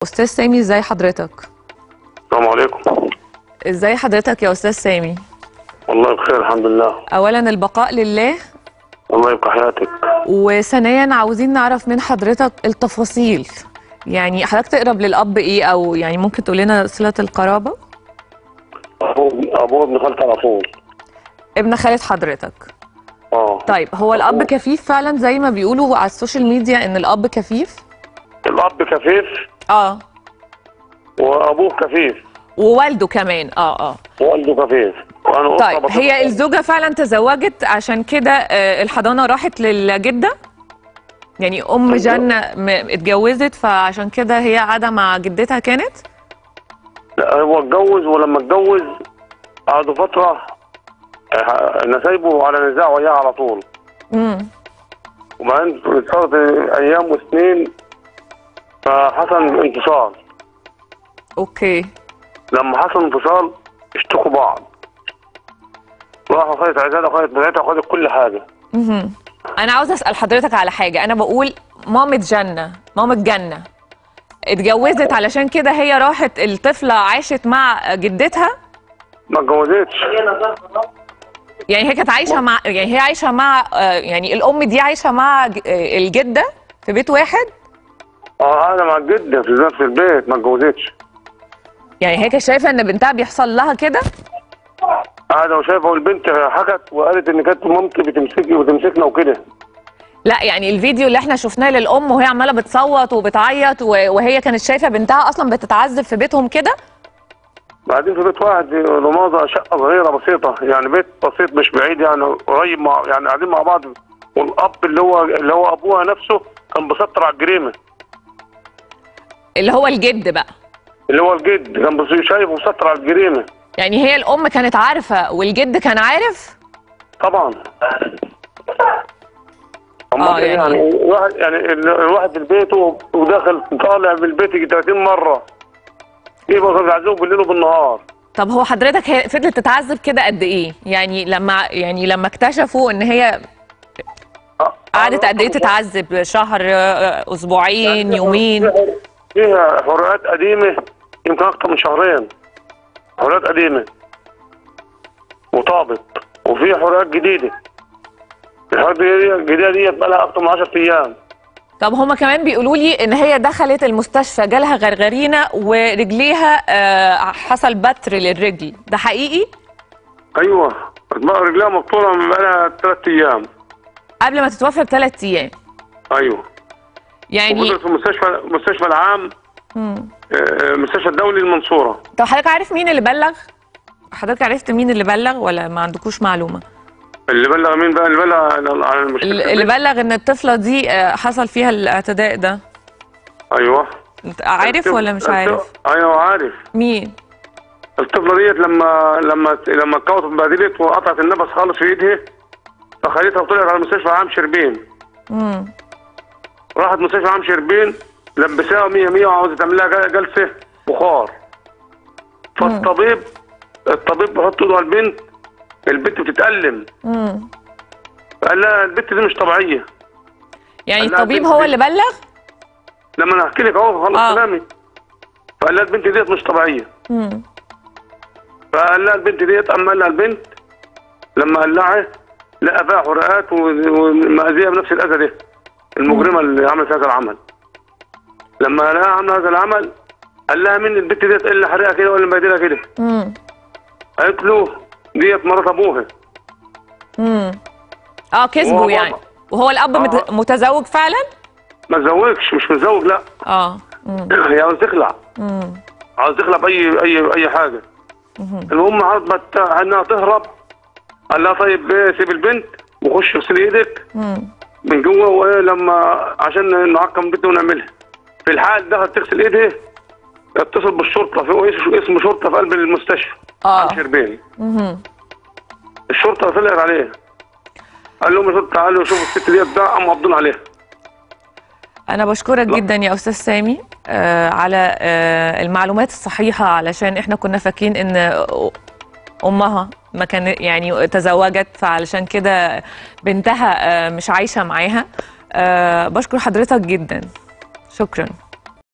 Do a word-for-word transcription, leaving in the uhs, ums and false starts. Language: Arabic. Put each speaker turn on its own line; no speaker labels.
أستاذ سامي، ازاي حضرتك؟
السلام عليكم.
ازاي حضرتك يا أستاذ سامي؟
والله بخير الحمد لله.
أولا البقاء لله.
الله يبقى حياتك.
وثانيا عاوزين نعرف من حضرتك التفاصيل، يعني حضرتك تقرب للأب ايه، أو يعني ممكن تقول لنا صلة القرابة؟
أبوه أبوه ابن خالتي على طول.
ابن خالة حضرتك.
اه
طيب هو الأب كفيف فعلا زي ما بيقولوا على السوشيال ميديا إن الأب كفيف؟
الأب كفيف
اه
وأبوه كفيف
ووالده كمان. اه اه
ووالده كفيف. وأنا
طيب هي الزوجة فعلا تزوجت عشان كده آه الحضانة راحت للجدة؟ يعني أم جنة اتجوزت فعشان كده هي قاعدة مع جدتها كانت؟
لا هو اتجوز، ولما اتجوز قعدوا فترة أنا سايبه على نزاع وياه على طول.
امم
وبعدين صارت أيام وسنين فحصل انفصال.
اوكي.
لما حصل انفصال اشتكوا بعض، راحوا خدت عزالة وخدت بناتها وخدت كل حاجة.
امم أنا عاوزة أسأل حضرتك على حاجة. أنا بقول مامة جنة مامة جنة اتجوزت علشان كده هي راحت الطفلة عاشت مع جدتها؟
ما اتجوزتش.
يعني هي كانت عايشة مع يعني هي عايشة مع يعني الأم دي عايشة مع الجدة في بيت واحد؟
اه قاعدة مع الجدة في نفس البيت، ما اتجوزتش.
يعني هي كانت شايفة إن بنتها بيحصل لها كده؟
قاعدة وشايفة، والبنت حكت وقالت إن كانت مامتي بتمسكني وتمسكنا وكده.
لا يعني الفيديو اللي احنا شفناه للأم وهي عمالة بتصوت وبتعيط وهي كانت شايفة بنتها أصلا بتتعذب في بيتهم كده؟
بعدين في بيت واحد رماضة، شقة صغيرة بسيطة، يعني بيت بسيط مش بعيد، يعني قريب، مع يعني قاعدين مع بعض. والأب اللي هو اللي هو أبوها نفسه كان مسطر على الجريمة.
اللي هو الجد بقى.
اللي هو الجد كان شايفه مسطر على الجريمة.
يعني هي الأم كانت عارفة والجد كان عارف؟
طبعا.
اه يعني
يعني الواحد يعني الواحد في البيت وداخل طالع من البيت يجي ثلاثين مرة، يبقى بيعذبوا بالليل وبالنهار.
طب هو حضرتك هي فضلت تتعذب كده قد ايه؟ يعني لما يعني لما اكتشفوا ان هي قعدت قد ايه تتعذب؟ شهر، اسبوعين، يومين؟
فيها حريات قديمه يمكن اكتر من شهرين، حريات قديمه وطابت، وفي حريات جديده. الحريات الجديده دي بقى لها اكتر من عشرة ايام.
طب هما كمان بيقولوا لي ان هي دخلت المستشفى جالها غرغرينه ورجليها آه حصل بتر للرجل، ده حقيقي؟
ايوه رجليها مبطوره من بقى لها ثلاث ايام
قبل ما تتوفى بثلاث ايام.
ايوه
يعني
في المستشفى المستشفى العام، امم المستشفى الدولي المنصوره.
طب حضرتك عارف مين اللي بلغ؟ حضرتك عرفت مين اللي بلغ ولا ما عندكوش معلومه؟
اللي بلغ مين بقى؟ اللي بلغ على المشكله،
اللي بلغ ان الطفله دي حصل فيها الاعتداء ده.
ايوه.
انت عارف ولا مش عارف؟
ايوه عارف.
مين؟
الطفله ديت لما لما لما اتكوت اتبهدلت وقطعت النفس خالص في ايدها، فخدتها وطلعت على مستشفى عام شربين.
امم
راحت مستشفى عام شربين لبساها مية مية وعاوزه تعمل لها جلسه بخار. فالطبيب الطبيب بيحط ايده على البنت، البنت بتتألم.
امم
قال لها البنت دي مش طبيعيه.
يعني الطبيب هو اللي بلغ؟
لما انا احكي لك اهو خلص
آه.
كلامي. فقال لها البنت ديت مش طبيعيه.
امم
فقال لها البنت ديت، اما قال لها البنت لما قلعها لقى فيها حرقات ومأذيه بنفس الاذى ده، المجرمه اللي عملت هذا العمل. لما لقاها عمل هذا العمل قال لها مين البنت ديت اللي حرقها كده ولا مبهدلها كده؟
امم
قالت له ديت مرات ابوها.
امم اه كذبوا يعني. وهو الاب آه. متزوج فعلا؟
ما تزوجش، مش متزوج لا.
اه
هي عاوز تخلع.
امم
عاوز تخلع باي اي اي حاجه. المهم عرضت انها تهرب. قال لها طيب سيب البنت وخش اغسلي ايدك من جوه، ولما عشان نعقم البنت ونعملها. في الحال دخلت تغسل ايدها اتصل بالشرطه، في اسم شرطه في قلب المستشفى
اه
شربين. الشرطه طلعت عليها، قال لهم يا شرطه تعالوا شوفوا الست ديت ده، قاموا قابضين عليها.
أنا بشكرك لا. جدا يا أستاذ سامي آه على آه المعلومات الصحيحة، علشان إحنا كنا فاكرين إن أمها ما كان يعني تزوجت، فعلشان كده بنتها آه مش عايشة معاها. آه بشكر حضرتك جدا، شكرا.